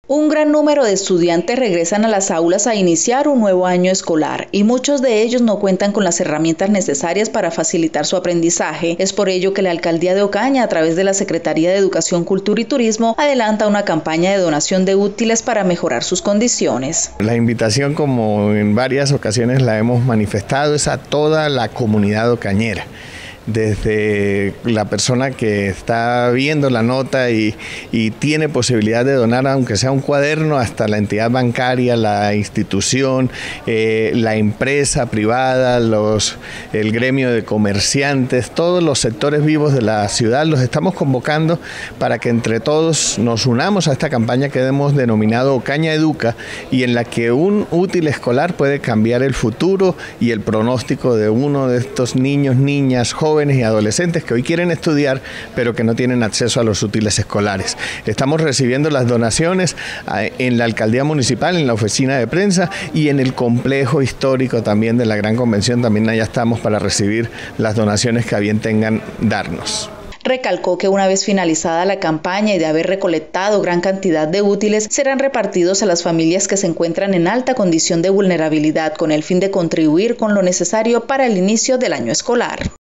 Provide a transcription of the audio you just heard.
Un gran número de estudiantes regresan a las aulas a iniciar un nuevo año escolar y muchos de ellos no cuentan con las herramientas necesarias para facilitar su aprendizaje. Es por ello que la Alcaldía de Ocaña, a través de la Secretaría de Educación, Cultura y Turismo, adelanta una campaña de donación de útiles para mejorar sus condiciones. La invitación, como en varias ocasiones la hemos manifestado, es a toda la comunidad ocañera. Desde la persona que está viendo la nota y tiene posibilidad de donar, aunque sea un cuaderno, hasta la entidad bancaria, la institución, la empresa privada, el gremio de comerciantes, todos los sectores vivos de la ciudad, los estamos convocando para que entre todos nos unamos a esta campaña que hemos denominado Ocaña Educa, y en la que un útil escolar puede cambiar el futuro y el pronóstico de uno de estos niños, niñas, jóvenes y adolescentes que hoy quieren estudiar pero que no tienen acceso a los útiles escolares. Estamos recibiendo las donaciones en la alcaldía municipal, en la oficina de prensa y en el complejo histórico también de la Gran Convención. También allá estamos para recibir las donaciones que a bien tengan darnos. Recalcó que una vez finalizada la campaña y de haber recolectado gran cantidad de útiles, serán repartidos a las familias que se encuentran en alta condición de vulnerabilidad, con el fin de contribuir con lo necesario para el inicio del año escolar.